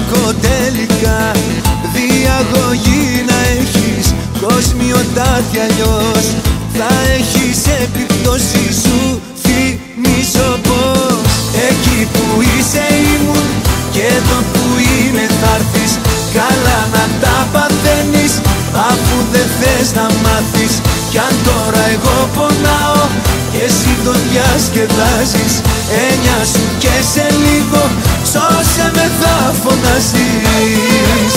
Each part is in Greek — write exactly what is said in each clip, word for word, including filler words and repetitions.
έχω τελικά διαγωγή να έχεις κοσμιοτάτη, αλλιώς θα έχεις επιπτώσει. Σου θυμίζω πως εκεί που είσαι ήμουν και εδώ που είμαι θα έρθεις. Καλά να τα παθαίνεις αφού δεν θες να μάθεις. Κι αν τώρα εγώ πονάω και εσύ το διασκεδάζεις, έννοια σου και σε λίγο σώσε με θα φωνάζεις.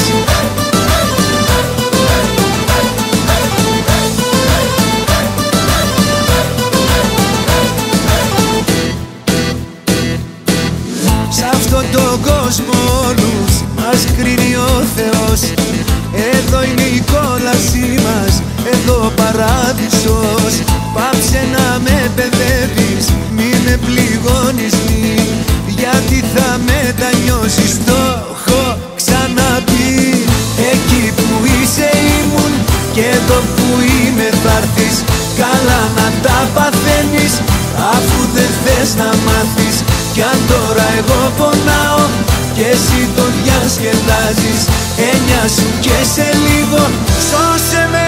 Σ' αυτόν τον κόσμο όλους μας κρίνει ο Θεός. Εδώ είναι η κόλασή μας, εδώ ο παράδεισος. Πάψε να με παιδεύεις, μη με πληγώνεις μη, γιατί θα μετανιώσεις, το έχω ξαναπεί. Εκεί που είσαι ήμουν και εδώ που είμαι θα έρθεις. Καλά να τα παθαίνεις αφού δεν θες να μάθεις. Κι αν τώρα εγώ πονάω και εσύ το διασκεδάζεις, έννοια σου και σε λίγο σώσε με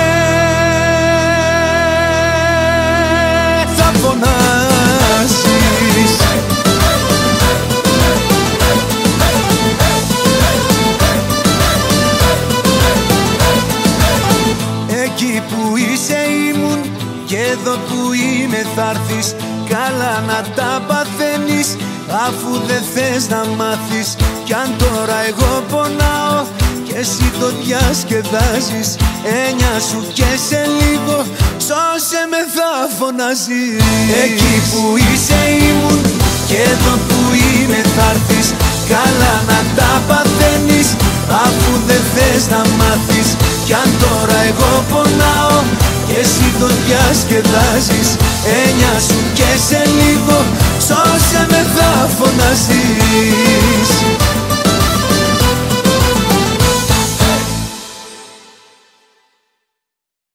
θα φωνάσεις. Εκεί που είσαι ήμουν και εδώ που είμαι θα έρθεις. Καλά να τα παθαίνεις αφού δεν θες να μάθεις. Κι αν τώρα εγώ πονάω και εσύ το διασκεδάζεις, έννοια σου και σε λίγο σώσε με θα φωνάζεις. Εκεί που είσαι ήμουν και εδώ που είμαι θα έρθεις. Καλά να τα παθαίνεις αφού δεν θες να μάθεις. Κι αν τώρα εγώ πονάω και εσύ το διασκεδάζεις, έννοια σου και σε λίγο σώσε με θα φωνάζεις.